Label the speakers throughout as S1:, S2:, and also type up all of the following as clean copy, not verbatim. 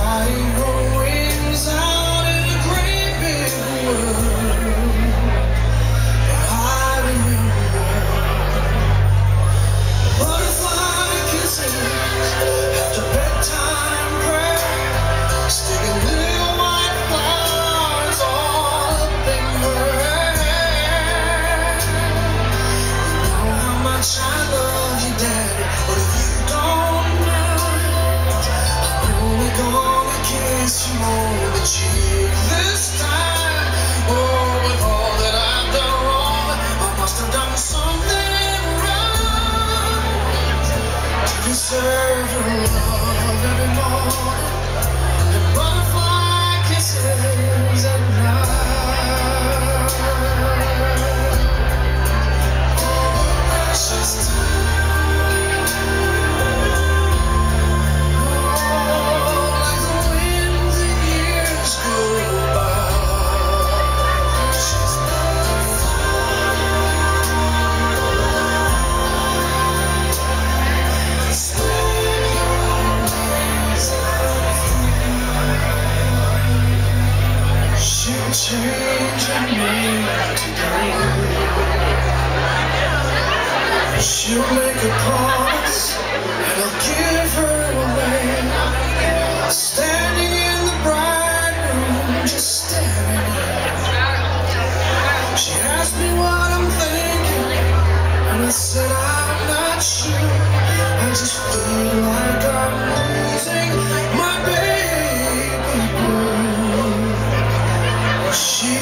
S1: Flying her wings out in a great big world. And I remember butterfly kisses after bedtime prayer, sticking little white flowers all up in her hair. You know how much I love you, Daddy, but if you don't mind, I'm only gonna kiss you on the cheek this time. Oh, with all that I've done wrong, I must have done something right to deserve your love every morning and butterfly kisses at night. Oh, precious time. Oh, like the winds and years go by. Precious she'll change her name today. She'll make a promise and I'll give her away. Standing in the bright room, just staring at. She asked me what I'm thinking, and I said I'm not sure. I just feel like I'm losing my baby girl. She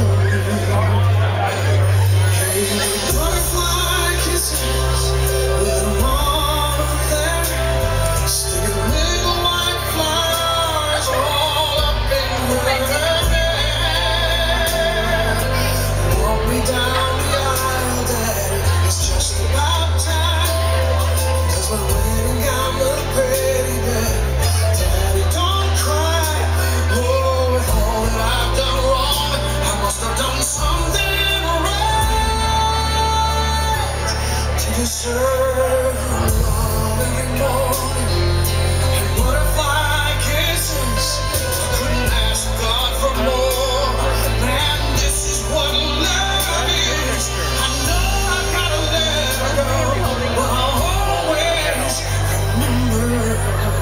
S1: gave me butterfly kisses with them all up there, sticking little white flowers all up in her hair. Walk me down the aisle, Daddy, it's just about time, 'cause my wedding gown looked pretty bad. Daddy, don't cry. Oh, with all that I've done wrong, I must have done something right to deserve your love every morning and butterfly kisses. I couldn't ask God for more. Man, this is what love is. I know I've gotta let her go, but I'll always remember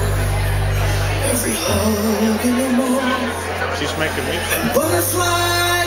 S1: every hug in the morning.
S2: She's making music.
S1: Butterfly